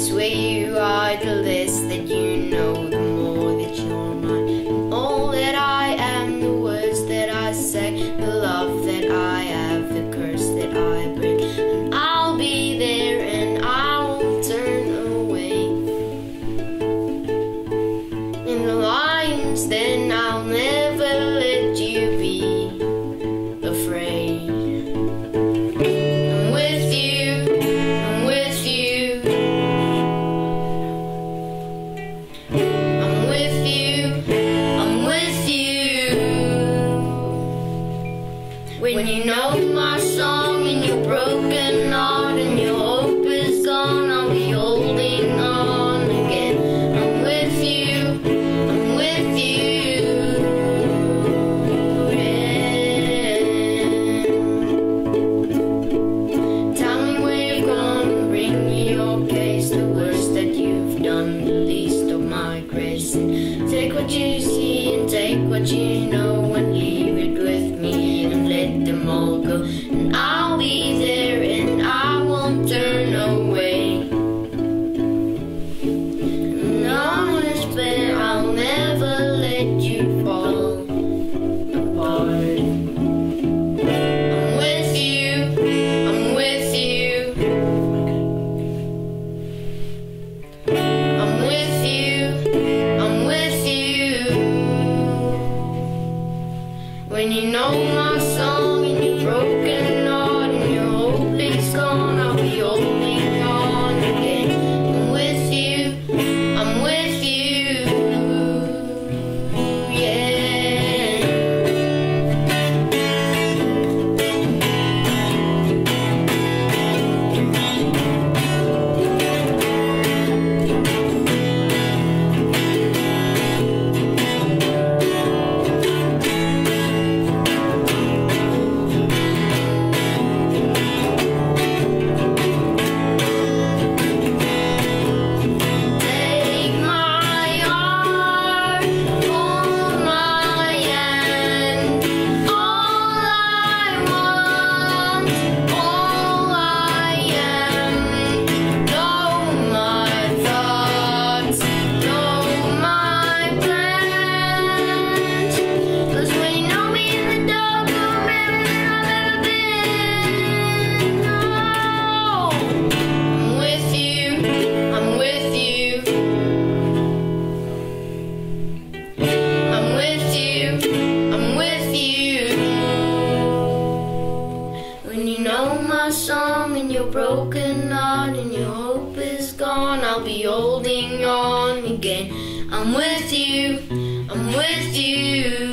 swear you are the less that you know, the more that you're mine. And all that I am, the words that I say, the love that I have, the curse that I bring. And I'll be there and I won't turn away. In the lion's den, I'll never let you be afraid. I'm with you, I'm with you. I'm with you, I'm with you. When you know my song and your broken heart and your hope is gone, I'll be holding on again. I'm with you, I'm with you. Yeah. Tell me where you're gonna bring me your case, the worst that you've done, the least of my grace. And take what you see and take what you know and leave it with me and let them all go. And I'll be there and I won't turn away. And on this bed I'll never let you fall apart. I'm with you, I'm with you. I'm with you, I'm with you. When you know my song and your broken heart and your hope is gone, I'll be holding on again. I'm with you, I'm with you. Yeah. Take my heart, hold my hand. All I want, all I am. Know my thoughts, know my plans. 'Cause when you know me in the dark, you're better than I've ever been. No, I'm with you, I'm with you. I'm with you, I'm with you. When you know my song and your broken heart and your hope is gone, I'll be holding on again. I'm with you, I'm with you.